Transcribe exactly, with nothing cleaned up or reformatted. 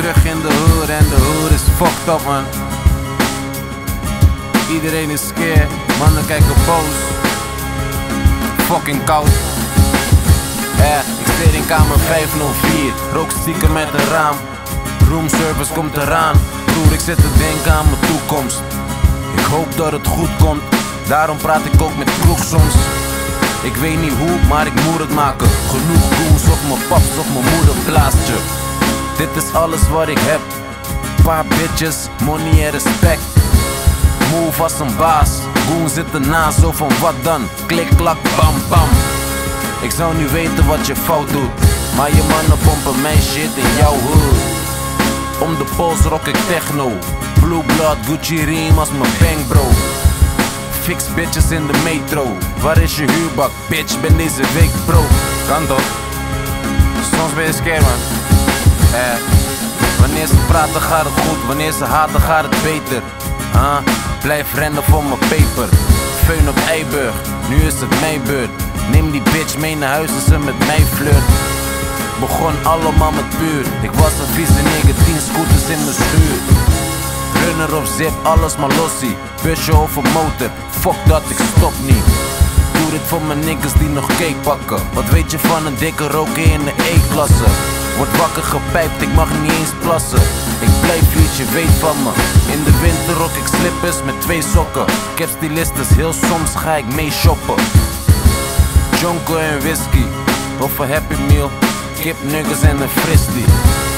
terug in de hood en de hood is fucked up, man. Iedereen is scared, mannen kijken boos. Fucking koud. Ja, ik zit in kamer vijfhonderdvier, rook stiekem met een raam. Roomservice komt eraan, broer, ik zit te denken aan mijn toekomst. Ik hoop dat het goed komt, daarom praat ik ook met kroeg soms. Ik weet niet hoe, maar ik moet het maken. Genoeg goons op mijn paps, op mijn moeder blaast je. Dit is alles wat ik heb. Paar bitches, money en respect. Move als een baas, goon zit ernaast, zo van wat dan? Klik, klak, bam, bam. Ik zou niet weten wat je fout doet, maar je mannen pompen mijn shit in jouw hood. Om de pols rock ik techno, blue blood, Gucci riem als mijn bang bro. Fix bitches in de metro, waar is je huurbak? Bitch, ben deze week bro. Kan toch? Soms ben je scared, man. Eh, wanneer ze praten gaat het goed, wanneer ze haten gaat het beter. Huh? Blijf rennen voor mijn paper. Feun op Eiburg, nu is het mijn beurt. Neem die bitch mee naar huis als ze met mij flirt. Begon allemaal met puur, ik was een vieze nigger, tien scooters in mijn schuur. Runner of zip, alles maar lossie. Busje of een motor, fuck dat, ik stop niet. Doe dit voor mijn niggas die nog cake pakken. Wat weet je van een dikke roken in de E-klasse? Word wakker gepijpt, ik mag niet eens plassen. Ik blijf lief, je weet van me. In de winter rok ik slippers met twee sokken. Ik heb stylistes, heel soms ga ik mee shoppen. Jonko en whisky, of een Happy Meal, kip nuggets en een fristie.